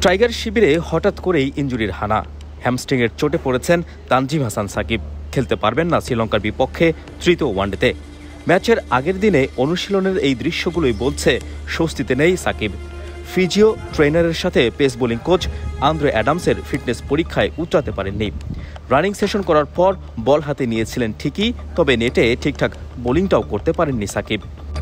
Tiger শিবিরে হঠাৎ করেই ইনজুরির হানা। হ্যামস্ট্রিংয়ের চোটে পড়েছেন তানজিম হাসান সাকিব। খেলতে পারবেন না শ্রীলঙ্কার বিপক্ষে তৃতীয় ওয়ানডেতে। ম্যাচের আগের দিনে অনুশীলনের এই দৃশ্যগুলোই বলছে স্বস্তিতে নেই সাকিব। ফিজিও ট্রেনারের সাথে পেস বোলিং কোচ আন্দ্রে অ্যাডামসের ফিটনেস পরীক্ষায় উতরাতে পারেননি। রানিং সেশন করার পর বল হাতে নিয়েছিলেন ঠিকই, তবে নেটে ঠিকঠাক বোলিংটাও করতে পারেননি সাকিব।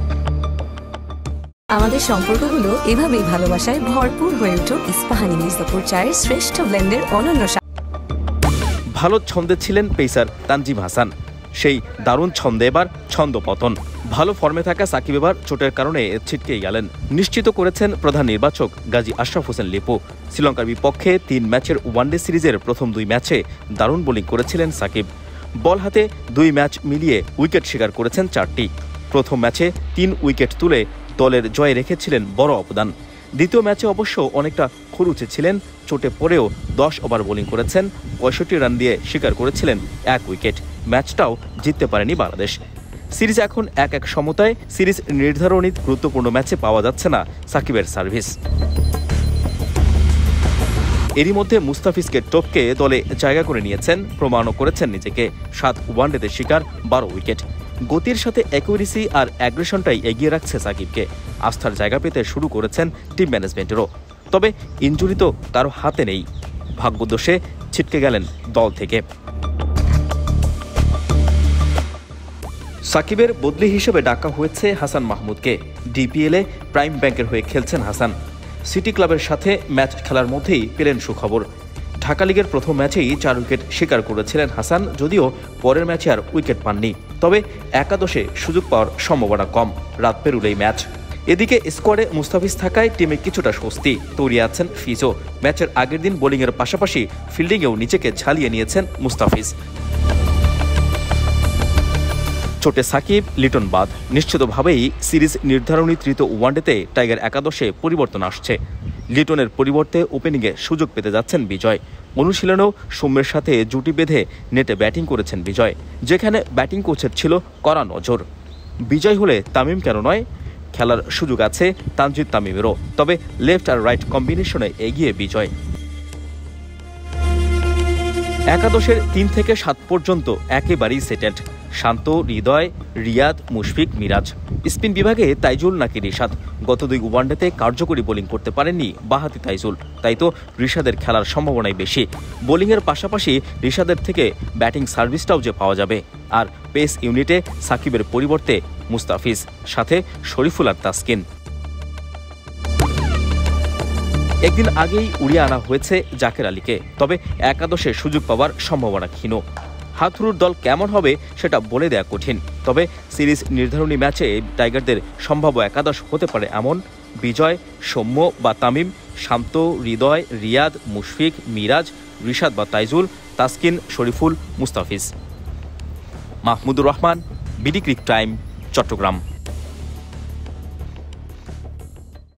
আমাদের সম্পর্কগুলো এভাবেই ভালোবাসায় ভরপুর হয়ে উঠুক ইস্পাহানি মির্জাপুর চায়ের শ্রেষ্ঠ ব্লেন্ডের অনন্য। ভালো ছন্দে ছিলেন পেসার তানজিম হাসান, সেই দারুণ ছন্দে এবার ছন্দ পতন। ভালো ফর্মে থাকা সাকিব এবার চোটের কারণে ছিটকে গেলেন। নিশ্চিত করেছেন প্রধান নির্বাচক গাজী আশরাফ হোসেন লিপু। শ্রীলঙ্কার বিপক্ষে 3 ম্যাচের ওয়ানডে সিরিজের প্রথম 2 ম্যাচে দারুণ বোলিং করেছিলেন সাকিব। বল হাতে 2 ম্যাচ মিলিয়ে উইকেট শিকার করেছেন 4টি। প্রথম ম্যাচে 3 উইকেট তুলে দলের জয়ে রেখেছিলেন বড় অবদান। দ্বিতীয় ম্যাচে অবশ্য অনেকটা খরুচে ছিলেন, চোটে পড়েও 10 ওভার বোলিং করেছেন, 65 রান দিয়ে শিকার করেছিলেন 1 উইকেট। ম্যাচটাও জিততে পারেনি বাংলাদেশ। সিরিজ এখন 1-1 সমতায়। সিরিজ নির্ধারণী গুরুত্বপূর্ণ ম্যাচে পাওয়া যাচ্ছে না সাকিবের সার্ভিস। এরই মধ্যে মুস্তাফিজকে টপকে দলে জায়গা করে নিয়েছেন, প্রমাণও করেছেন নিজেকে। 7 ওয়ানডেতে শিকার, 12 উইকেট। গতির সাথে অ্যাকুরেসি আর অ্যাগ্রেশনটাই এগিয়ে রাখছে সাকিবকে। আস্থার জায়গা পেতে শুরু করেছেন টিম ম্যানেজমেন্টেরও। তবে ইনজুরি তো কারো হাতে নেই। ভাগ্যদোষে ছিটকে গেলেন দল থেকে। সাকিবের বদলি হিসেবে ডাকা হয়েছে হাসান মাহমুদকে। ডিপিএলে প্রাইম ব্যাংকের হয়ে খেলছেন হাসান। সিটি ক্লাবের সাথে ম্যাচ খেলার মধ্যেই পেলেন সুখবর। ঢাকা লিগের প্রথম ম্যাচেই 4 উইকেট শিকার করেছিলেন হাসান, যদিও পরের ম্যাচে আর উইকেট পাননি। তবে একাদশে সুযোগ পাওয়ার সম্ভাবনা কম, রাত পেরুলেই ম্যাচ। এদিকে স্কোয়াডে মুস্তাফিজ থাকায় টিমে কিছুটা স্বস্তি। তৈরি আছেন ফিজো। ম্যাচের আগের দিন বোলিংয়ের পাশাপাশি ফিল্ডিংয়েও নিজেকে ঝালিয়ে নিয়েছেন মুস্তাফিজ। চোটে সাকিব, লিটন বাদ। নিশ্চিতভাবেই সিরিজ নির্ধারণী তৃতীয় ওয়ানডেতে টাইগার একাদশে পরিবর্তন আসছে। লিটনের পরিবর্তে ওপেনিংয়ে সুযোগ পেতে যাচ্ছেন বিজয়। অনুশীলনেও সৌম্যের সাথে জুটি বেঁধে নেটে ব্যাটিং করেছেন বিজয়, যেখানে ব্যাটিং কোচের ছিল কড়া নজর। বিজয় হলে তামিম কেন নয়, খেলার সুযোগ আছে তানজিদ তামিমেরও। তবে লেফট আর রাইট কম্বিনেশনে এগিয়ে বিজয়। একাদশের 3 থেকে 7 পর্যন্ত একেবারেই সেটেলড। শান্ত, হৃদয়, রিয়াদ, মুশফিক, মিরাজ। স্পিন বিভাগে তাইজুল নাকি রিশাদ। গত 2 ওয়ানডেতে কার্যকরী বোলিং করতে পারেননি বাঁহাতি তাইজুল, তাই তো রিশাদের খেলার সম্ভাবনাই বেশি। বোলিংয়ের পাশাপাশি রিশাদের থেকে ব্যাটিং সার্ভিসটাও যে পাওয়া যাবে। আর পেস ইউনিটে সাকিবের পরিবর্তে মুস্তাফিজ, সাথে শরীফুল আর তাসকিন। একদিন আগেই উড়িয়ে আনা হয়েছে জাকের আলীকে, তবে একাদশে সুযোগ পাওয়ার সম্ভাবনা ক্ষীণ। হাথুরুর দল কেমন হবে সেটা বলে দেয়া কঠিন। তবে সিরিজ নির্ধারণী ম্যাচে টাইগারদের সম্ভাব্য একাদশ হতে পারে এমন: বিজয়, সৌম্য বা তামিম, শান্ত, হৃদয়, রিয়াদ, মুশফিক, মিরাজ, রিশাদ বা Taijul, Taskin, Shoriful, Mustafiz. Mahmudur Rahman, BD Crictime, Chittagong.